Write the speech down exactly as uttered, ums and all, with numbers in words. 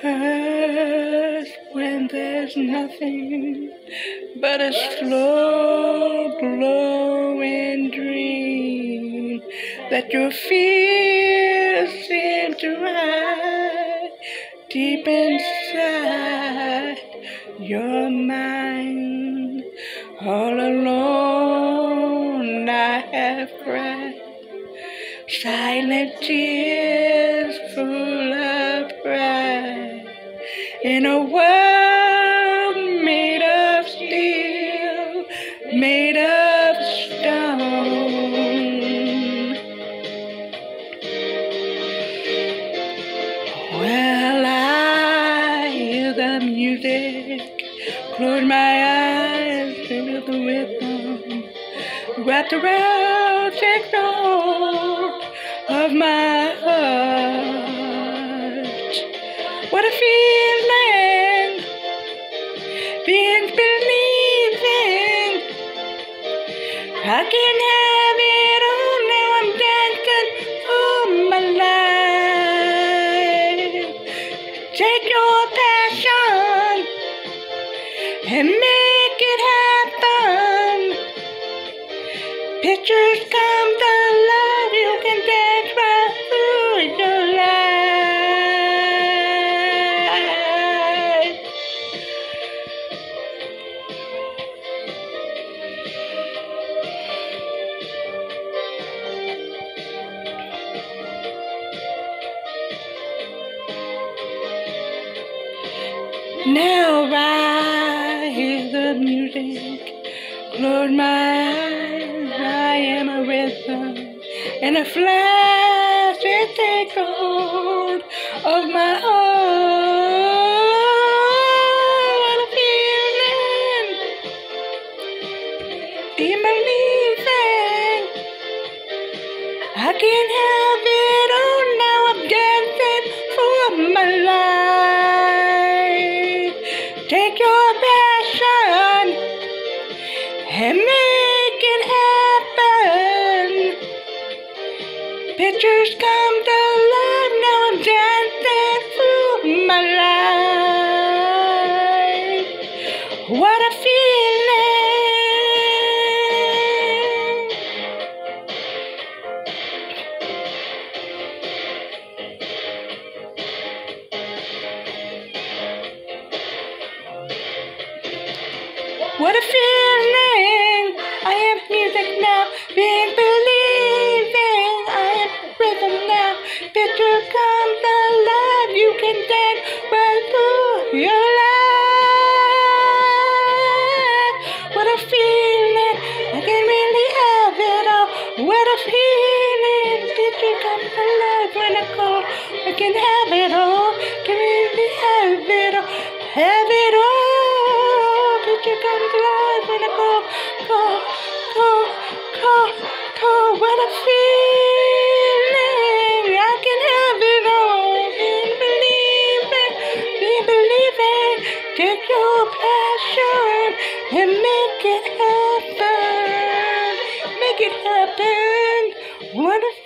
hurt when there's nothing but a slow glowing dream that your fears seem to hide deep inside your mind. All alone I have cried silent tears full of pride in a world made of steel, made of stone. Well, I hear the music, close my eyes into the rhythm, wrapped around, take hold of my heart. What a feeling, being believing. I can have it all now. I'm dancing for my life. Take your passion and make it happen. Pictures come to life. You can dance right through your life. Now I hear the music, close my eyes, I am a rhythm, and a flash it takes hold of my heart. What a feeling, be believing. I can't have it all now. I'm dancing for my life. Take your passion and make it happen. Pictures come to life. Now I'm dancing through my life. What a feeling. What a feeling. I am music now, being believing. I am rhythm now. Picture comes alive. You can dance right through your life. What a feeling. I can really have it all. What a feeling. Picture comes alive when I call. I can have it all. Can really have it all. Have it all. Picture comes alive when I call, call, call, call, call. What a feeling. I can have it all. Be believing, be believing. Take your passion and make it happen. Make it happen. What a